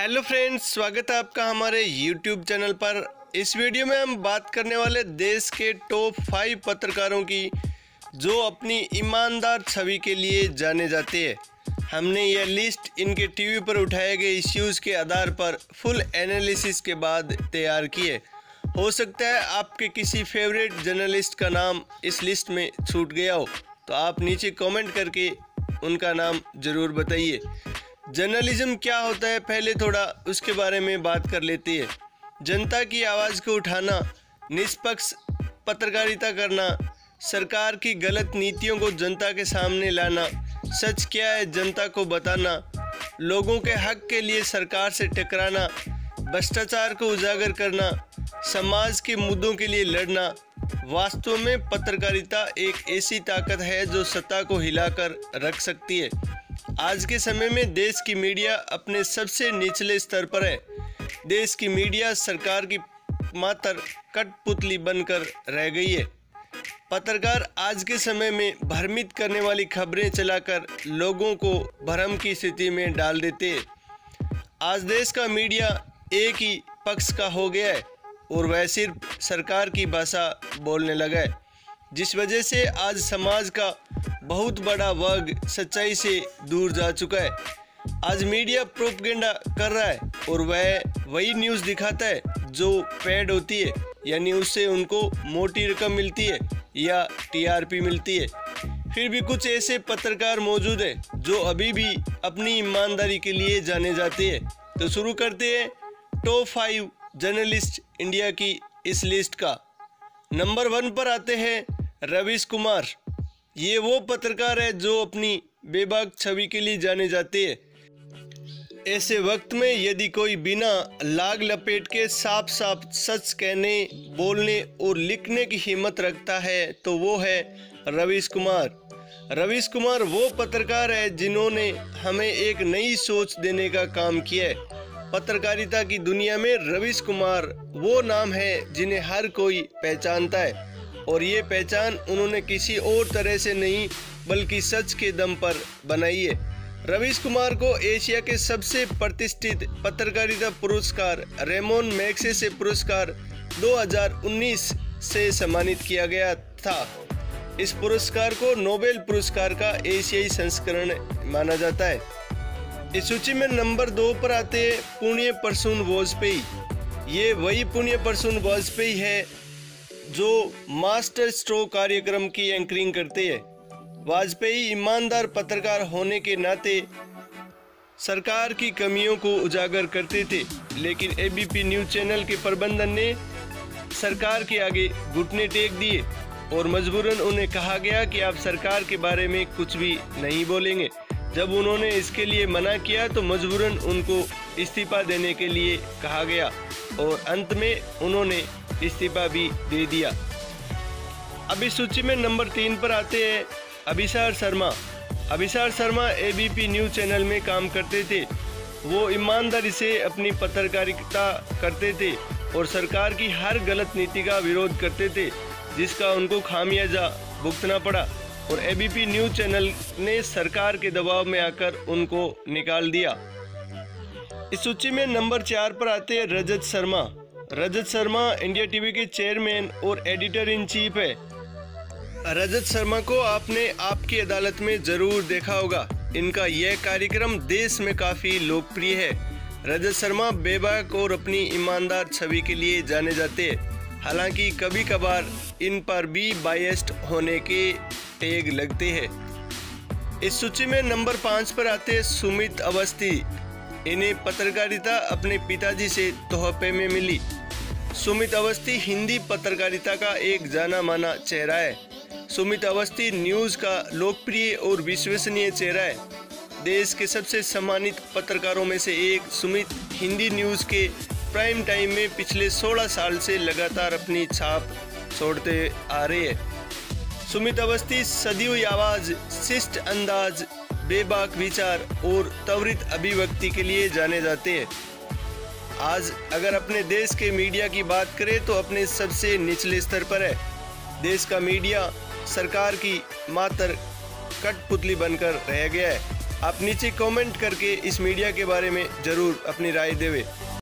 Hello friends, स्वागत है आपका हमारे YouTube चैनल पर। इस वीडियो में हम बात करने वाले देश के टॉप 5 पत्रकारों की जो अपनी ईमानदार छवि के लिए जाने जाते हैं। हमने यह लिस्ट इनके टीवी पर उठाए गए इश्यूज़ के आधार पर फुल एनालिसिस के बाद तैयार की है। हो सकता है आपके किसी फेवरेट जर्नलिस्ट का नाम इस लिस्ट में छूट गया हो, तो आप नीचे कमेंट करके उनका नाम ज़रूर बताइए। जर्नलिज्म क्या होता है, पहले थोड़ा उसके बारे में बात कर लेते हैं। जनता की आवाज़ को उठाना, निष्पक्ष पत्रकारिता करना, सरकार की गलत नीतियों को जनता के सामने लाना, सच क्या है जनता को बताना, लोगों के हक के लिए सरकार से टकराना, भ्रष्टाचार को उजागर करना, समाज के मुद्दों के लिए लड़ना। वास्तव में पत्रकारिता एक ऐसी ताकत है जो सत्ता को हिलाकर रख सकती है। आज के समय में देश की मीडिया अपने सबसे निचले स्तर पर है। देश की मीडिया सरकार की मात्र कठपुतली बनकर रह गई है। पत्रकार आज के समय में भ्रमित करने वाली खबरें चलाकर लोगों को भ्रम की स्थिति में डाल देते हैं। आज देश का मीडिया एक ही पक्ष का हो गया है और वह सिर्फ सरकार की भाषा बोलने लगा है, जिस वजह से आज समाज का बहुत बड़ा वर्ग सच्चाई से दूर जा चुका है। आज मीडिया प्रोपेगेंडा कर रहा है और वह वही न्यूज़ दिखाता है जो पेड होती है, यानी उससे उनको मोटी रकम मिलती है या टीआरपी मिलती है। फिर भी कुछ ऐसे पत्रकार मौजूद हैं जो अभी भी अपनी ईमानदारी के लिए जाने जाते हैं। तो शुरू करते हैं टॉप 5 जर्नलिस्ट इंडिया की इस लिस्ट का। नंबर 1 पर आते हैं रवीश कुमार। ये वो पत्रकार है जो अपनी बेबाक छवि के लिए जाने जाते हैं। ऐसे वक्त में यदि कोई बिना लाग लपेट के साफ साफ सच कहने, बोलने और लिखने की हिम्मत रखता है तो वो है रवीश कुमार। रवीश कुमार वो पत्रकार है जिन्होंने हमें एक नई सोच देने का काम किया है। पत्रकारिता की दुनिया में रवीश कुमार वो नाम है जिन्हें हर कोई पहचानता है, और ये पहचान उन्होंने किसी और तरह से नहीं बल्कि सच के दम पर बनाई है। रवीश कुमार को एशिया के सबसे प्रतिष्ठित पत्रकारिता पुरस्कार रेमोन मैग्सेसे पुरस्कार 2019 से सम्मानित किया गया था। इस पुरस्कार को नोबेल पुरस्कार का एशियाई संस्करण माना जाता है। इस सूची में नंबर 2 पर आते हैं पुण्य प्रसून वाजपेयी। ये वही पुण्य प्रसून वाजपेयी है जो मास्टर स्ट्रोक कार्यक्रम की एंकरिंग करते हैं। वाजपेयी ईमानदार पत्रकार होने के नाते सरकार की कमियों को उजागर करते थे, लेकिन एबीपी न्यूज़ चैनल के प्रबंधन ने सरकार के आगे घुटने टेक दिए और मजबूरन उन्हें कहा गया कि आप सरकार के बारे में कुछ भी नहीं बोलेंगे। जब उन्होंने इसके लिए मना किया तो मजबूरन उनको इस्तीफा देने के लिए कहा गया और अंत में उन्होंने इस्तीफा भी दे दिया। अब इस सूची में नंबर 3 पर आते हैं Abhisar Sharma. Abhisar Sharma ABP news channel में काम करते थे। वो ईमानदारी से अपनी पत्रकारिता करते थे और सरकार की हर गलत नीति का विरोध करते थे, जिसका उनको खामियाजा भुगतना पड़ा और एबीपी न्यूज़ चैनल ने सरकार के दबाव में आकर उनको निकाल दिया। इस सूची में नंबर 4 पर आते हैं रजत शर्मा। रजत शर्मा इंडिया टीवी के चेयरमैन और एडिटर इन चीफ है। रजत शर्मा को आपने आपकी अदालत में ज़रूर देखा होगा। इनका यह कार्यक्रम देश में काफ़ी लोकप्रिय है। रजत शर्मा बेबाक और अपनी ईमानदार छवि के लिए जाने जाते हैं। हालांकि कभी कभार इन पर भी बायस्ड होने के टैग लगते हैं। इस सूची में नंबर 5 पर आते हैं सुमित अवस्थी। इन्हें पत्रकारिता अपने पिताजी से तोहफे में मिली। सुमित अवस्थी हिंदी पत्रकारिता का एक जाना माना चेहरा है। सुमित अवस्थी न्यूज़ का लोकप्रिय और विश्वसनीय चेहरा है। देश के सबसे सम्मानित पत्रकारों में से एक सुमित हिंदी न्यूज़ के प्राइम टाइम में पिछले 16 साल से लगातार अपनी छाप छोड़ते आ रहे हैं। सुमित अवस्थी सदी आवाज़, शिष्ट अंदाज, बेबाक विचार और त्वरित अभिव्यक्ति के लिए जाने जाते हैं। आज अगर अपने देश के मीडिया की बात करें तो अपने सबसे निचले स्तर पर है। देश का मीडिया सरकार की मात्र कठपुतली बनकर रह गया है। आप नीचे कमेंट करके इस मीडिया के बारे में ज़रूर अपनी राय देवें।